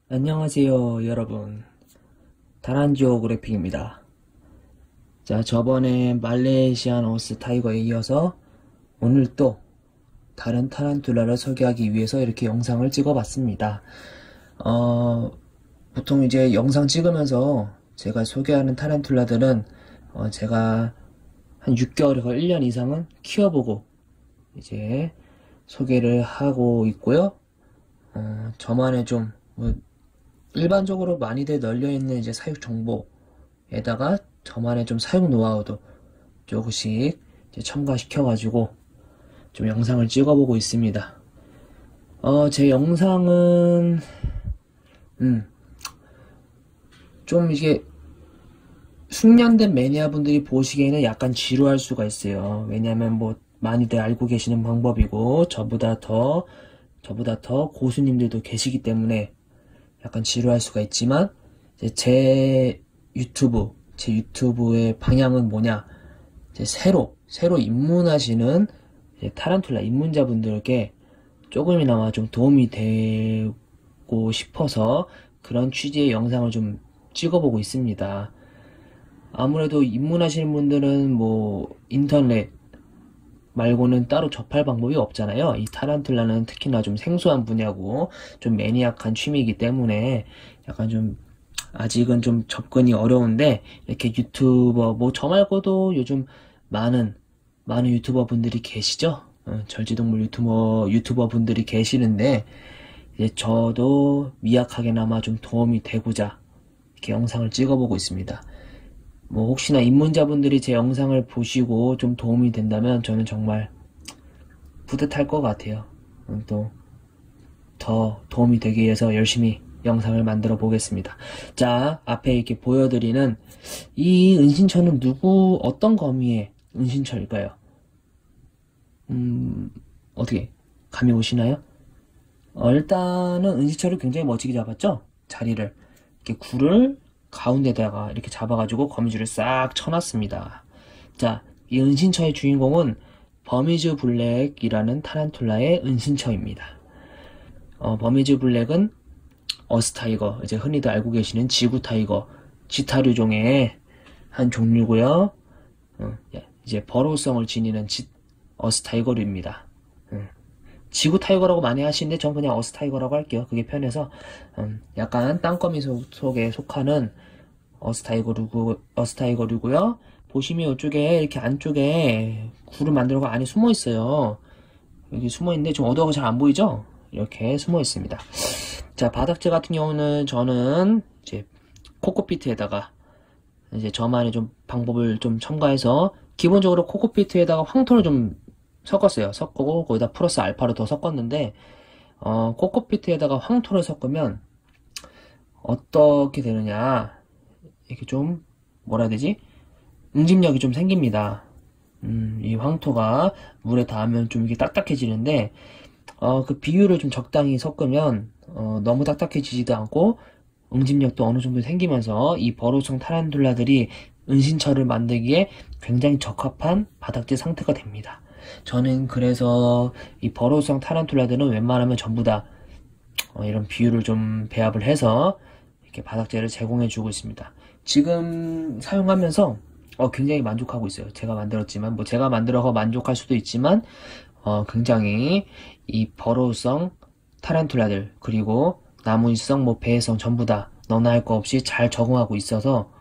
안녕하세요 여러분, 다란지오 그래픽입니다. 자, 저번에 말레이시안 어스 타이거에 이어서 오늘 또 다른 타란툴라를 소개하기 위해서 이렇게 영상을 찍어봤습니다. 보통 이제 영상 찍으면서 제가 소개하는 타란툴라들은 제가 한 6개월에서 1년 이상은 키워보고 이제 소개를 하고 있고요. 저만의 뭐 일반적으로 많이들 널려있는 이제 사육 정보에다가 저만의 좀 사육 노하우도 조금씩 이제 첨가시켜가지고 좀 영상을 찍어보고 있습니다. 제 영상은, 좀 이게 숙련된 매니아분들이 보시기에는 약간 지루할 수가 있어요. 왜냐면 뭐 많이들 알고 계시는 방법이고, 저보다 더 고수님들도 계시기 때문에 약간 지루할 수가 있지만, 이제 제 유튜브의 방향은 뭐냐, 이제 새로 입문하시는 이제 타란툴라 입문자분들께 조금이나마 좀 도움이 되고 싶어서 그런 취지의 영상을 좀 찍어보고 있습니다. 아무래도 입문하시는 분들은 뭐 인터넷 말고는 따로 접할 방법이 없잖아요. 이 타란툴라는 특히나 좀 생소한 분야고 좀 매니악한 취미이기 때문에 약간 좀 아직은 좀 접근이 어려운데, 이렇게 유튜버 뭐 저 말고도 요즘 많은 유튜버 분들이 계시죠. 절지동물 유튜버 분들이 계시는데, 이제 저도 미약하게나마 좀 도움이 되고자 이렇게 영상을 찍어보고 있습니다. 뭐 혹시나 입문자분들이 제 영상을 보시고 좀 도움이 된다면 저는 정말 뿌듯할 것 같아요. 또 더 도움이 되기 위해서 열심히 영상을 만들어 보겠습니다. 자, 앞에 이렇게 보여드리는 이 은신처는 어떤 거미의 은신처일까요? 어떻게 감이 오시나요? 일단은 은신처를 굉장히 멋지게 잡았죠? 자리를 이렇게 굴을 가운데다가 이렇게 잡아가지고 거미줄을 싹 쳐놨습니다. 자, 이 은신처의 주인공은 버미즈 블랙이라는 타란툴라의 은신처입니다. 버미즈 블랙은 어스타이거, 이제 흔히들 알고 계시는 지구타이거, 지타류종의 한 종류고요. 이제 버로우성을 지니는 어스타이거류입니다. 지구타이거라고 많이 하시는데 전 그냥 어스타이거라고 할게요. 그게 편해서. 약간 땅거미 속에 속하는 어스타이거류고요. 보시면 이쪽에 이렇게 안쪽에 굴을 만들어서 안에 숨어 있어요. 여기 숨어 있는데 좀 어두워서 잘 안 보이죠? 이렇게 숨어 있습니다. 자, 바닥재 같은 경우는 저는 이제 코코피트에다가 이제 저만의 좀 방법을 좀 첨가해서 기본적으로 코코피트에다가 황토를 좀 섞었어요. 섞고 거기다 플러스 알파를 더 섞었는데, 코코피트에다가 황토를 섞으면 어떻게 되느냐, 이렇게 좀 뭐라 해야 되지? 응집력이 좀 생깁니다. 이 황토가 물에 닿으면 좀 이게 딱딱해지는데, 그 비율을 좀 적당히 섞으면 너무 딱딱해지지도 않고 응집력도 어느 정도 생기면서 이 버로우성 타란툴라들이 은신처를 만들기에 굉장히 적합한 바닥재 상태가 됩니다. 저는 그래서 이 버로우성 타란툴라들은 웬만하면 전부 다 이런 비율을 좀 배합을 해서 이렇게 바닥재를 제공해 주고 있습니다. 지금 사용하면서 굉장히 만족하고 있어요. 제가 만들었지만, 뭐 제가 만들어서 만족할 수도 있지만, 굉장히 이 버로우성 타란툴라들, 그리고 나무위성, 뭐 배해성 전부 다 너나 할 거 없이 잘 적응하고 있어서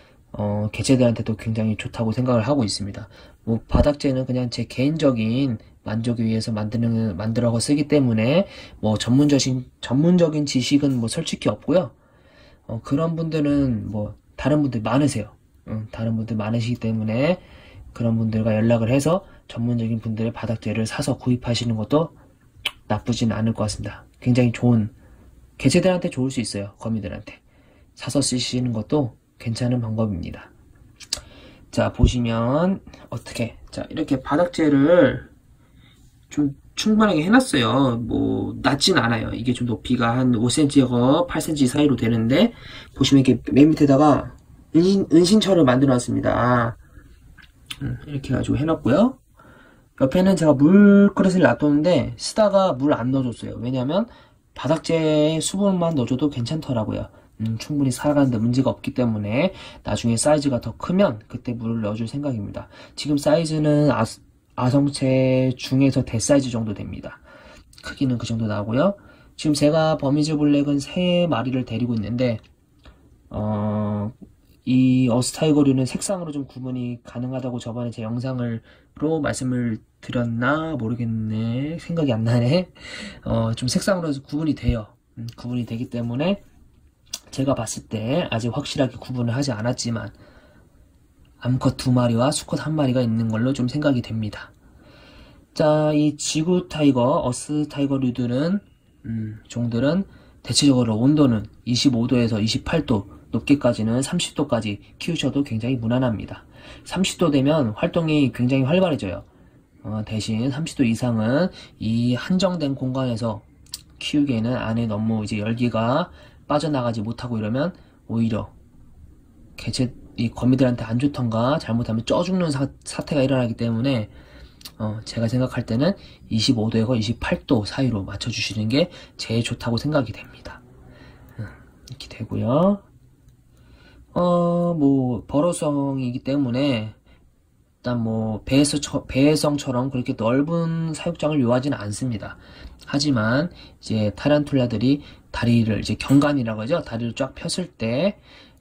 개체들한테도 굉장히 좋다고 생각을 하고 있습니다. 뭐 바닥재는 그냥 제 개인적인 만족을 위해서 만들어서 쓰기 때문에 뭐 전문적인 지식은 뭐 솔직히 없고요. 그런 분들은 뭐 다른 분들 많으세요. 다른 분들 많으시기 때문에 그런 분들과 연락을 해서 전문적인 분들의 바닥재를 사서 구입하시는 것도 나쁘진 않을 것 같습니다. 굉장히 좋은, 개체들한테 좋을 수 있어요. 거미들한테 사서 쓰시는 것도 괜찮은 방법입니다. 자, 보시면 자, 이렇게 바닥재를 좀 충분하게 해놨어요. 뭐 낮진 않아요. 이게 좀 높이가 한 5cm에서 8cm 사이로 되는데, 보시면 이렇게 맨 밑에다가 은신처를 만들어 놨습니다. 이렇게 해가지고 해놨고요. 옆에는 제가 물그릇을 놔뒀는데 쓰다가 물 안 넣어줬어요. 왜냐면 바닥재에 수분만 넣어줘도 괜찮더라고요. 충분히 살아가는데 문제가 없기 때문에 나중에 사이즈가 더 크면 그때 물을 넣어줄 생각입니다. 지금 사이즈는 아성체 중에서 대사이즈 정도 됩니다. 크기는 그 정도 나오고요. 지금 제가 버미즈 블랙은 3마리를 데리고 있는데 이 어스타이거류는 색상으로 좀 구분이 가능하다고 저번에 제 영상으로 말씀을 드렸나 모르겠네. 생각이 안 나네. 좀 색상으로 구분이 돼요. 구분이 되기 때문에 제가 봤을 때 아직 확실하게 구분을 하지 않았지만 암컷 2마리와 수컷 1마리가 있는 걸로 좀 생각이 됩니다. 자, 이 지구 타이거, 어스 타이거류들은 종들은 대체적으로 온도는 25도에서 28도 높게까지는 30도까지 키우셔도 굉장히 무난합니다. 30도 되면 활동이 굉장히 활발해져요. 대신 30도 이상은 이 한정된 공간에서 키우기에는 안에 너무 이제 열기가 빠져나가지 못하고 이러면 오히려 이 거미들한테 안 좋던가 잘못하면 쪄 죽는 사태가 일어나기 때문에 제가 생각할 때는 25도에서 28도 사이로 맞춰주시는 게 제일 좋다고 생각이 됩니다. 이렇게 되고요. 뭐 버러성이기 때문에 일단 뭐 배해성처럼 그렇게 넓은 사육장을 요하지는 않습니다. 하지만 이제 타란툴라들이 다리를 이제 경관이라고 하죠. 다리를 쫙 폈을 때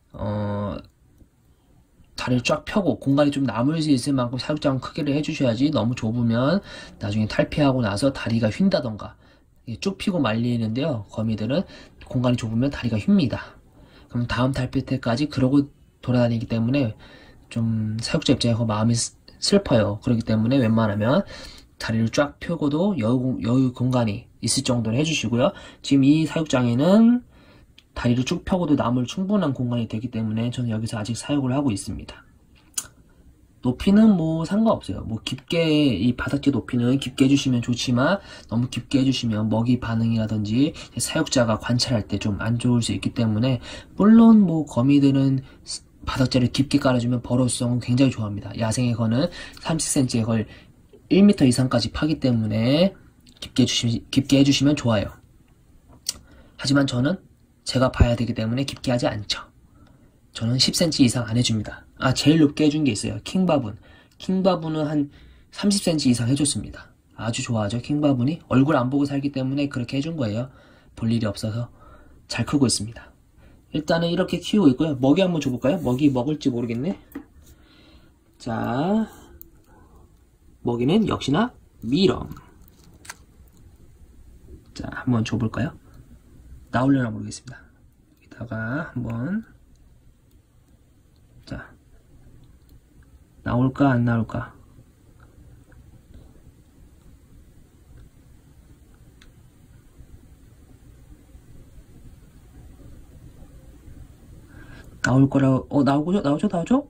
다리를 쫙 펴고 공간이 좀 남을 수 있을 만큼 사육장 크기를 해주셔야지 너무 좁으면 나중에 탈피하고 나서 다리가 휜다던가 쭉 피고 말리는데요. 거미들은 공간이 좁으면 다리가 휜니다. 그럼 다음 탈피 때까지 그러고 돌아다니기 때문에 좀 사육자 입장에서 마음이 슬퍼요. 그렇기 때문에 웬만하면 다리를 쫙 펴고도 여유 공간이 있을 정도로 해주시고요. 지금 이 사육장에는 다리를 쭉 펴고도 남을 충분한 공간이 되기 때문에 저는 여기서 아직 사육을 하고 있습니다. 높이는 뭐 상관없어요. 뭐 깊게 이 바닥재 높이는 깊게 해주시면 좋지만 너무 깊게 해주시면 먹이 반응이라든지 사육자가 관찰할 때 좀 안 좋을 수 있기 때문에 물론 뭐 거미들은 바닥재를 깊게 깔아주면 버로성은 굉장히 좋아합니다. 야생의 거는 30cm의 걸 1m 이상까지 파기 때문에 깊게 해주시면 좋아요. 하지만 저는 제가 봐야 되기 때문에 깊게 하지 않죠. 저는 10cm 이상 안 해줍니다. 제일 높게 해준 게 있어요. 킹바분. 킹바분은 한 30cm 이상 해줬습니다. 아주 좋아하죠. 킹바분이 얼굴 안 보고 살기 때문에 그렇게 해준 거예요. 볼 일이 없어서 잘 크고 있습니다. 일단은 이렇게 키우고 있고요. 먹이 한번 줘볼까요? 먹이 먹을지 모르겠네. 자, 먹이는 역시나 미럼. 자, 한번 줘볼까요? 나오려나 모르겠습니다. 여기다가 한번, 자, 나올까 안 나올까? 나올 거라고, 나오죠?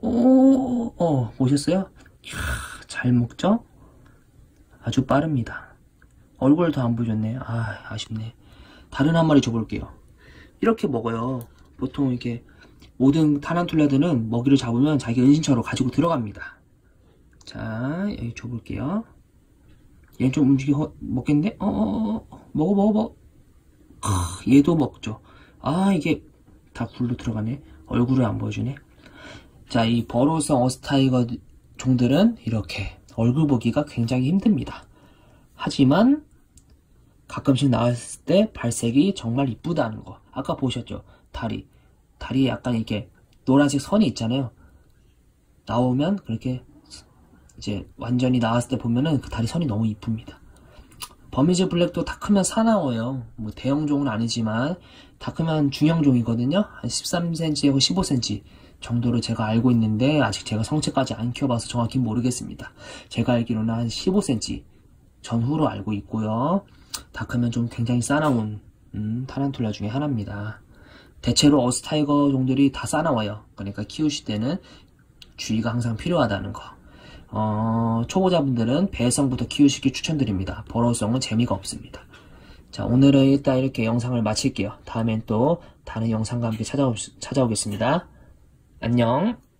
보셨어요? 이야, 잘 먹죠? 아주 빠릅니다. 얼굴 더 안 보여줬네. 아쉽네. 다른 한 마리 줘볼게요. 이렇게 먹어요. 보통 이렇게 모든 타란툴라들은 먹이를 잡으면 자기 은신처로 가지고 들어갑니다. 자, 여기 줘볼게요. 얘는 좀 먹겠네? 먹어. 얘도 먹죠. 이게 다 굴로 들어가네. 얼굴을 안 보여주네. 자, 이 버로성 어스타이거 종들은 이렇게 얼굴 보기가 굉장히 힘듭니다. 하지만 가끔씩 나왔을 때 발색이 정말 이쁘다는 거. 아까 보셨죠? 다리에 약간 이렇게 노란색 선이 있잖아요. 나오면 그렇게 이제 완전히 나왔을 때 보면은 그 다리 선이 너무 이쁩니다. 버미즈 블랙도 다 크면 사나워요. 뭐 대형종은 아니지만 다 크면 중형종이거든요. 한 13cm에서 15cm 정도로 제가 알고 있는데 아직 제가 성체까지 안 키워봐서 정확히 모르겠습니다. 제가 알기로는 한 15cm 전후로 알고 있고요. 다 크면 좀 굉장히 싸나운 타란툴라 중에 하나입니다. 대체로 어스타이거 종들이 다 싸나워요. 그러니까 키우실 때는 주의가 항상 필요하다는 거. 초보자분들은 배성부터 키우시기 추천드립니다. 버러성은 재미가 없습니다. 자, 오늘은 일단 이렇게 영상을 마칠게요. 다음엔 또 다른 영상과 함께 찾아오겠습니다. 안녕.